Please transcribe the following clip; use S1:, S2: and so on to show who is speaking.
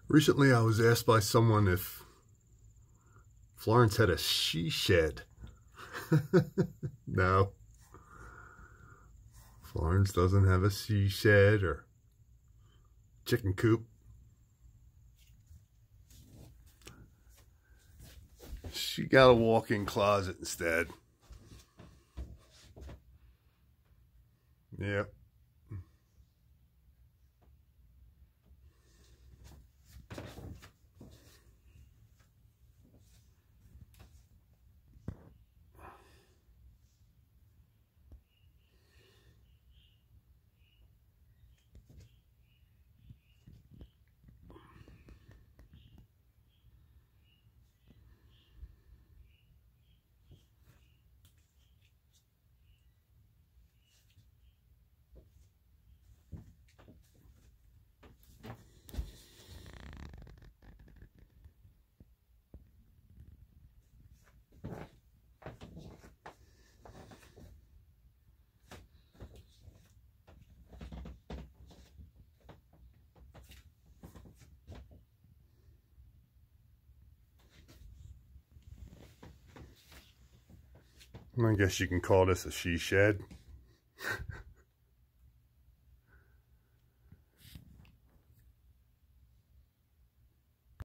S1: Recently, I was asked by someone if Florence had a she shed. No, Florence doesn't have a she shed or chicken coop. She got a walk-in closet instead. Yep. I guess you can call this a she shed.